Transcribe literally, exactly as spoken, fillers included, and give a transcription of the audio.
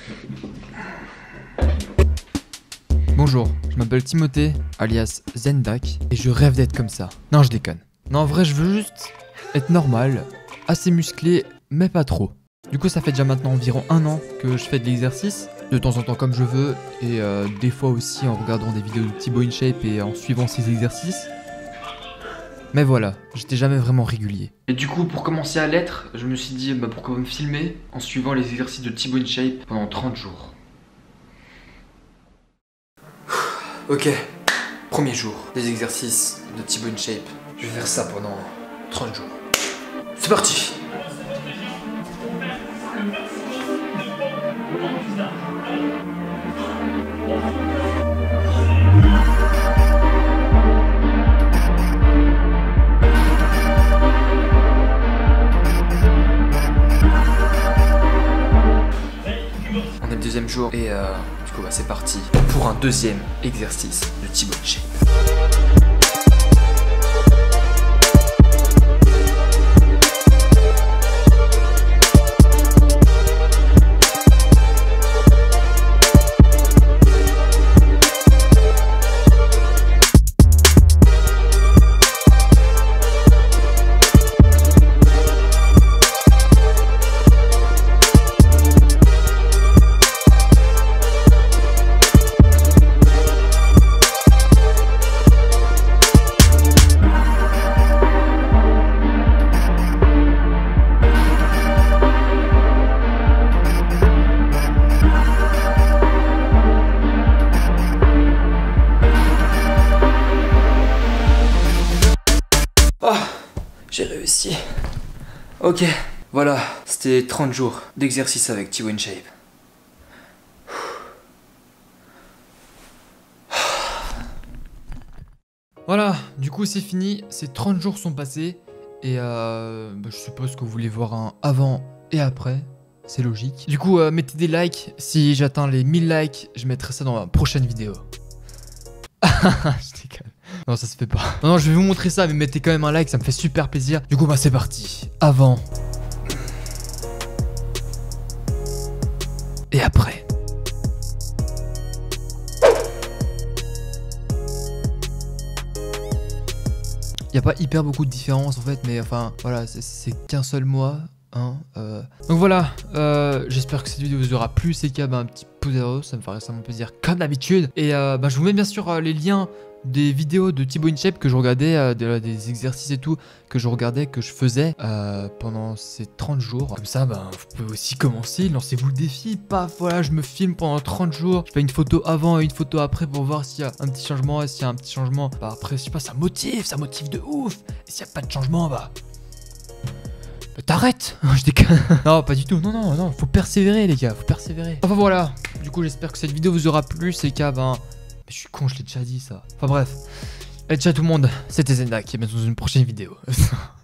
Bonjour, je m'appelle Timothée, alias Zendak, et je rêve d'être comme ça. Non, je déconne. Non, en vrai, je veux juste être normal, assez musclé, mais pas trop. Du coup, ça fait déjà maintenant environ un an que je fais de l'exercice, de temps en temps comme je veux, et euh, des fois aussi en regardant des vidéos de Thibaut InShape et en suivant ses exercices. Mais voilà, j'étais jamais vraiment régulier. Et du coup, pour commencer à l'être, je me suis dit, bah pourquoi me filmer en suivant les exercices de Thibaut InShape pendant trente jours. Ok, premier jour des exercices de Thibaut InShape. Je vais faire ça pendant trente jours. C'est parti! On est le deuxième jour et euh, du coup bah, c'est parti pour un deuxième exercice de Thibaut InShape. Oh, j'ai réussi. Ok, voilà, c'était trente jours d'exercice avec Thibaut InShape. Voilà, du coup c'est fini, ces trente jours sont passés. Et euh, bah, je suppose que vous voulez voir un avant et après. C'est logique. Du coup, euh, mettez des likes. Si j'atteins les mille likes, je mettrai ça dans ma prochaine vidéo. Je déconne. Non, ça se fait pas. Non, non, je vais vous montrer ça, mais mettez quand même un like, ça me fait super plaisir. Du coup, bah c'est parti. Avant. Et après. Il n'y a pas hyper beaucoup de différence en fait, mais enfin, voilà, c'est qu'un seul mois. Hein, euh... Donc voilà, euh, j'espère que cette vidéo vous aura plu. C'est qu'il y a bah, un petit pouce vers ça me ferait extrêmement plaisir comme d'habitude. Et euh, bah, je vous mets bien sûr euh, les liens des vidéos de Thibaut InShape que je regardais, euh, des, des exercices et tout que je regardais, que je faisais euh, pendant ces trente jours. Comme ça, bah, vous pouvez aussi commencer, lancez-vous le défi. Paf, voilà, je me filme pendant trente jours. Je fais une photo avant et une photo après pour voir s'il y a un petit changement. Et s'il y a un petit changement, bah après, je sais pas, ça motive, ça motive de ouf. Et s'il n'y a pas de changement, bah... T'arrêtes. Je déconne. Non, pas du tout. Non, non, non. Faut persévérer, les gars. Faut persévérer. Enfin, voilà. Du coup, j'espère que cette vidéo vous aura plu. C'est qu'à, ben... Mais je suis con, je l'ai déjà dit, ça. Enfin, bref. Et ciao tout le monde. C'était Zendak. Et bientôt dans une prochaine vidéo.